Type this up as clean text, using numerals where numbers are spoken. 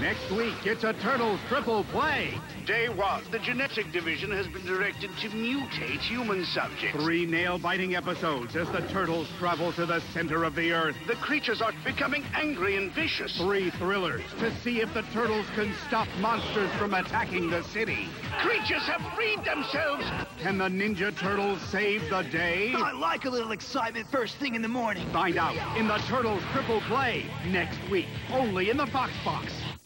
Next week, it's a Turtles triple play. Day 1, the genetic division has been directed to mutate human subjects. 3 nail-biting episodes as the Turtles travel to the center of the Earth. The creatures are becoming angry and vicious. 3 thrillers to see if the Turtles can stop monsters from attacking the city. Creatures have freed themselves. Can the Ninja Turtles save the day? I like a little excitement first thing in the morning. Find out in the Turtles triple play next week, only in the FoxBox.